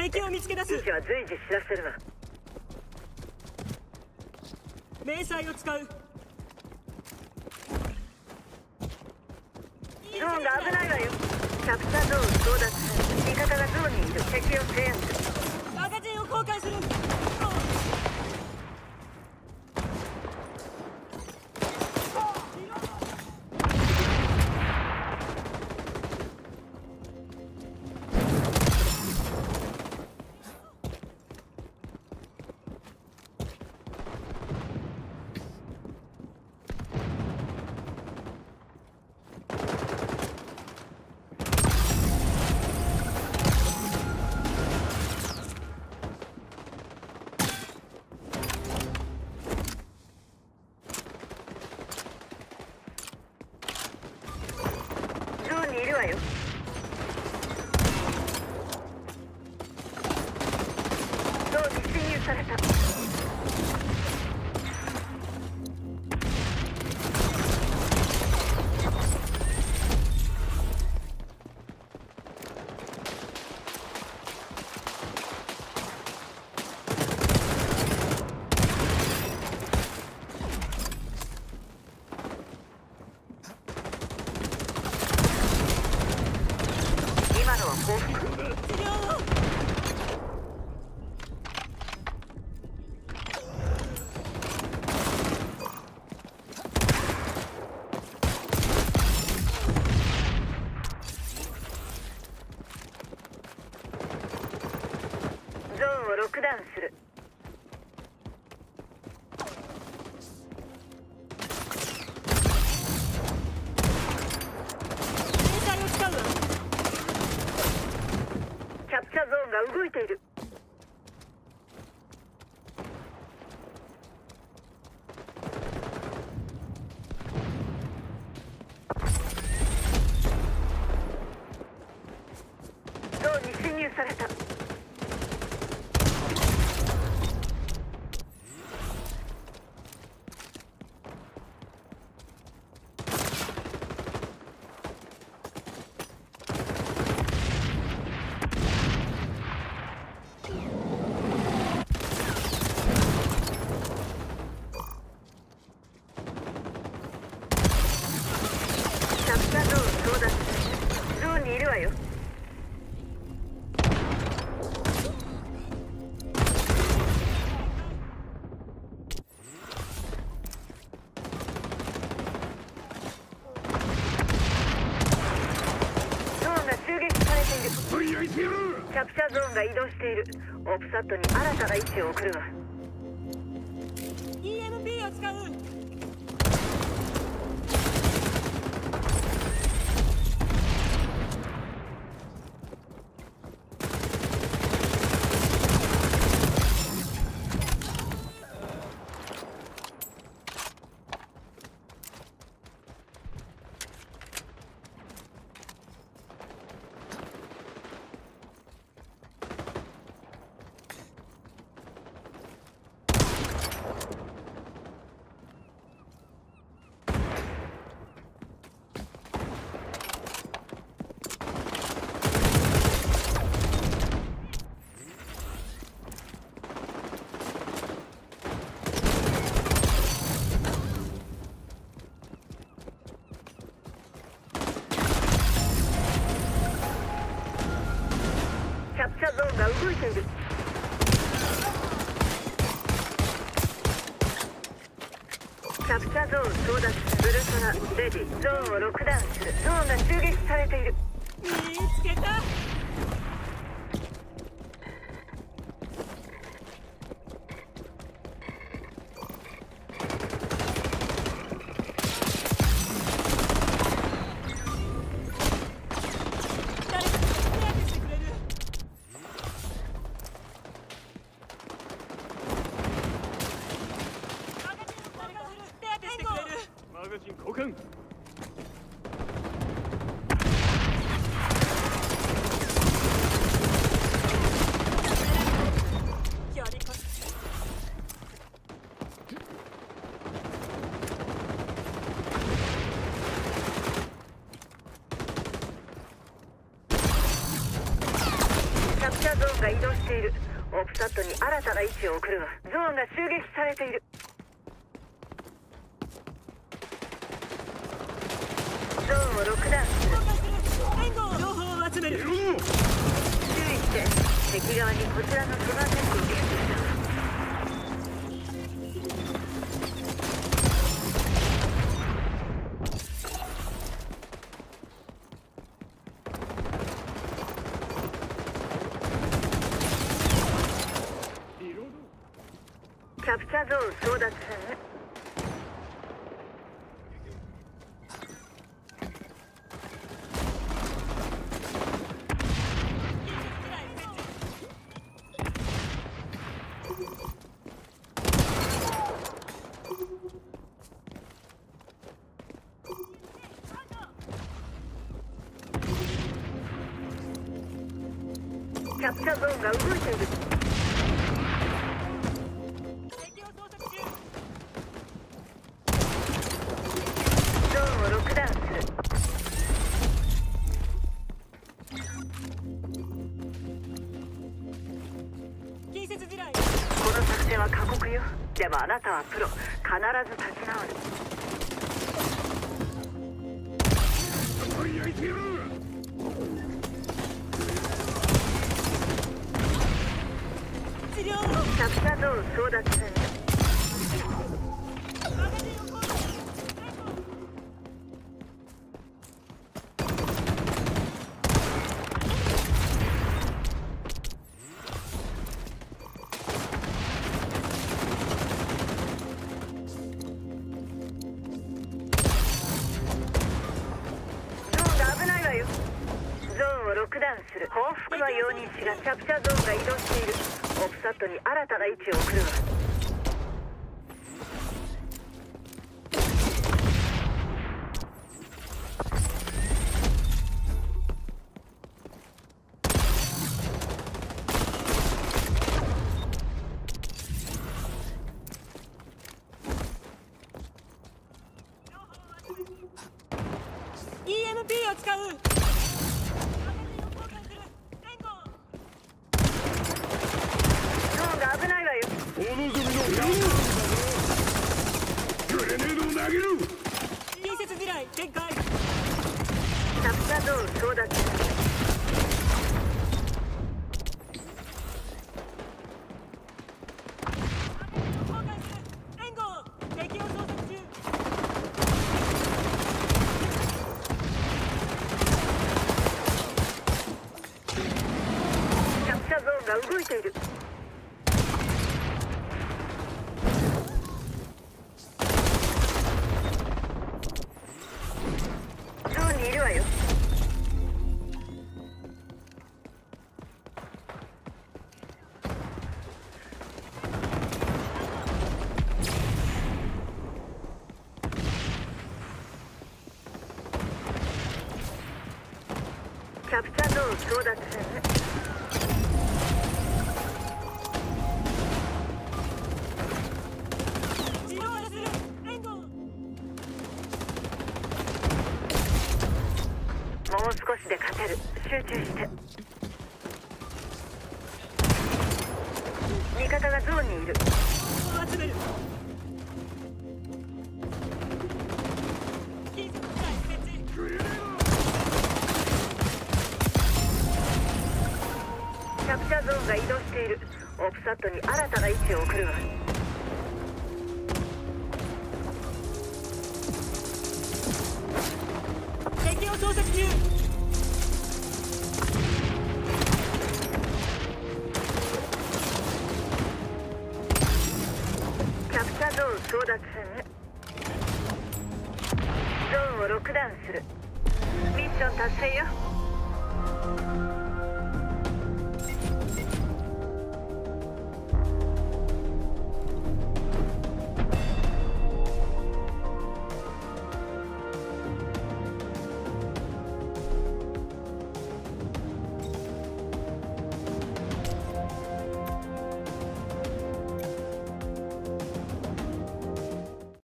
敵を見つけ出す。 位置は随時知らせるわ。 迷彩を使う。 ゾーンが危ないわよ。キャプチャーゾーン争奪。味方がゾーンにいる。敵を制圧。 マガジンを交換する。 いるわよ。ゾーンに侵入された。今のは報復。ゾーンをロックダウンする。 迷彩を使うわ。 キャプチャーゾーンが動いている。ゾーンに侵入された。キャプチャーゾーン争奪。ゾーンにいるわよ。ゾーンが襲撃されている。キャプチャーゾーンが移動している。オプサットに新たな位置を送るわ。 EMP を使う。キャプチャーゾーンが動いている。キャプチャーゾーン争奪。ウルトラレディ。ゾーンをロックダウンする。ゾーンが襲撃されている。 見つけた。誰か手当てしてくれる。手当てしてくれる。 マガジン交換。 ャゾーンが移動している。オプサットに新たな位置を送るわ。ゾーンが襲撃されている。ゾーンをロックダウンする。 情報を集める。 注意して、敵側にこちらのセバーテックをゲットしたわ。キャプチャーゾーン争奪戦。キャプチャーゾーンが動いている。ゾーンをロックダウンする。 近接地雷。 この作戦は過酷よ。でもあなたはプロ。必ず立ち直る。 治療。 キャプチャーゾーン争奪戦。ゾーンをロックダウンする。報復は容認しがキャプチャーゾーンが移動している。オプサットに新たな位置を送るわ。 EMP を使う。 危ないわよ。 お望みのグレネードを投げる。 近接地雷展開。 キャプチャーゾーン争奪戦。 援護。敵を捜索中。 キャプチャーゾーンが動いている。いるわよ。キャプチャーゾーン争奪戦。 治療する。援護。 もう少しで勝てる。集中して。味方がゾーンにいる。 集める。近接地雷設置。 キャプチャーゾーンが移動している。オプサットに新たな位置を送るわ。 敵を捜索中。 キャプチャーゾーン争奪戦。ゾーンをロックダウンする。ミッション達成よ。